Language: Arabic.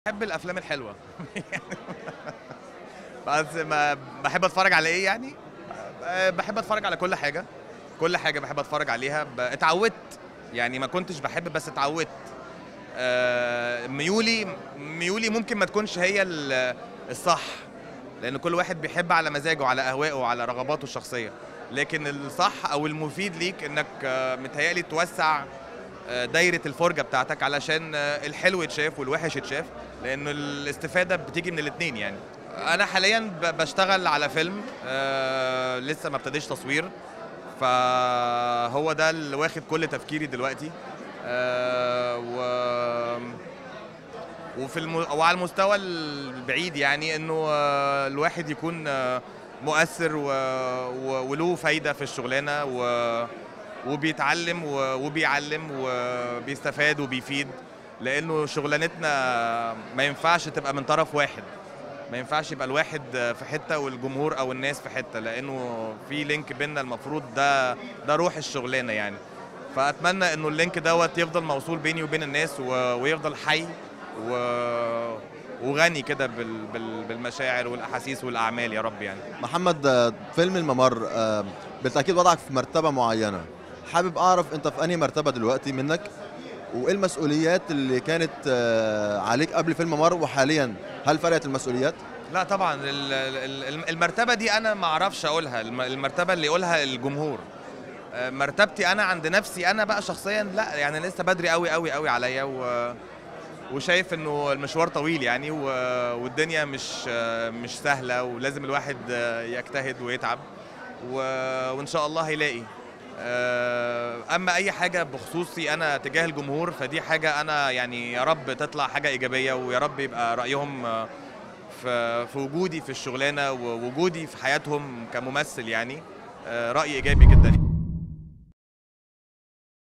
بحب الافلام الحلوه. بس ما بحب اتفرج على ايه يعني؟ بحب اتفرج على كل حاجه. كل حاجه بحب اتفرج عليها. اتعودت يعني، ما كنتش بحب بس اتعودت. ميولي ممكن ما تكونش هي الصح، لان كل واحد بيحب على مزاجه، على اهوائه وعلى رغباته الشخصيه. لكن الصح او المفيد ليك انك متهيألي توسع دايره الفرجه بتاعتك، علشان الحلو يتشاف والوحش يتشاف، لان الاستفاده بتيجي من الاثنين يعني. انا حاليا بشتغل على فيلم لسه ما ابتديش تصوير، فهو ده اللي واخد كل تفكيري دلوقتي. وعلى المستوى البعيد يعني انه الواحد يكون مؤثر وله فايده في الشغلانه، وبيتعلم وبيعلم وبيستفاد وبيفيد، لانه شغلانتنا ما ينفعش تبقى من طرف واحد. ما ينفعش يبقى الواحد في حته والجمهور او الناس في حته، لانه في لينك بيننا المفروض ده روح الشغلانه يعني. فاتمنى انه اللينك دوت يفضل موصول بيني وبين الناس، ويفضل حي وغني كده بالمشاعر والاحاسيس والاعمال يا رب يعني. محمد، فيلم الممر بالتأكيد وضعك في مرتبة معينة. حابب أعرف أنت في أنهي مرتبة دلوقتي منك، وإيه المسؤوليات اللي كانت عليك قبل فيلم الممر، وحاليا هل فرقت المسؤوليات؟ لا طبعا، المرتبة دي أنا ما أعرفش أقولها. المرتبة اللي يقولها الجمهور. مرتبتي أنا عند نفسي أنا بقى شخصيا، لا يعني لسه بدري قوي قوي قوي عليا، وشايف إنه المشوار طويل يعني، والدنيا مش سهلة، ولازم الواحد يجتهد ويتعب، وإن شاء الله هيلاقي. أما أي حاجة بخصوصي أنا تجاه الجمهور، فدي حاجة أنا يعني يا رب تطلع حاجة إيجابية، ويا رب يبقى رأيهم في وجودي في الشغلانة ووجودي في حياتهم كممثل يعني رأي إيجابي جدا.